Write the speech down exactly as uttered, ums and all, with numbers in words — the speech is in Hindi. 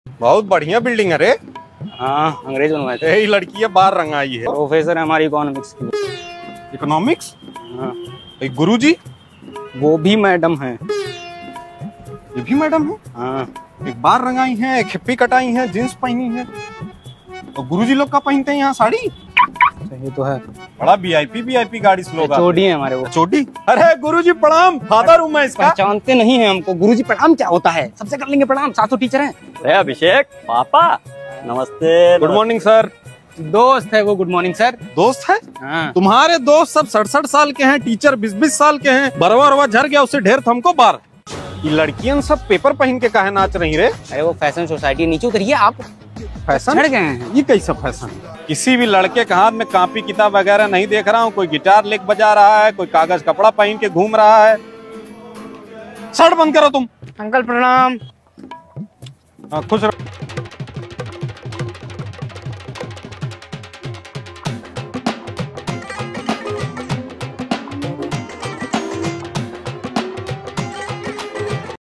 बहुत बढ़िया बिल्डिंग है रे। हाँ, अंग्रेज बनवाए थे। यही लड़की है, बाहर रंगाई है। प्रोफेसर है हमारी इकोनॉमिक्स की। इकोनॉमिक्स? हाँ। एक गुरुजी? वो भी मैडम है। ये भी मैडम है? हाँ। एक बार रंगाई है, एक हिप्पी कटाई है, जींस पहनी है। और गुरुजी लोग का पहनते हैं यहाँ साड़ी। ये तो है। बड़ा वीआईपी वीआईपी गाड़ी से लोग चोटी है हमारे वो। चोटी? अरे गुरुजी प्रणाम, फादर हूँ मैं इसका। पहचानते नहीं है हमको। गुरुजी प्रणाम क्या होता है? सबसे कर लेंगे प्रणाम, सात सौ टीचर हैं। अरे अभिषेक पापा, नमस्ते। Good morning sir. दोस्त है वो। Good morning sir. दोस्त है? हाँ। तुम्हारे दोस्त सब सड़सठ साल के हैं, टीचर बीस बीस साल के हैं। बरवा बरवा झर गया, उससे ढेर थमको बार। ये लड़कियां सब पेपर पहन के काहे नाच रही रे? अरे वो फैशन सोसाइटी, नीचे उतरिए आप। फैशन चढ़ गए हैं। ये कैसा फैशन? किसी भी लड़के के हाथ में कॉपी किताब वगैरह नहीं देख रहा हूँ। कोई गिटार लेके बजा रहा है, कोई कागज कपड़ा पहन के घूम रहा है। शर्ट बंद करो तुम। अंकल प्रणाम। हाँ, खुश रहो।